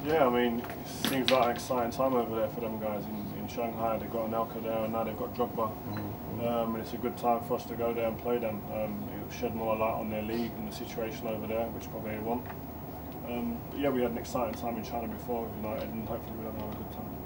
Yeah, I mean, it seems like an exciting time over there for them guys in Shanghai. They've got Anelka there and now they've got Drogba. And it's a good time for us to go there and play them. It'll shed more light on their league and the situation over there, which probably they want. But yeah, we had an exciting time in China before with United, and hopefully we'll have another good time.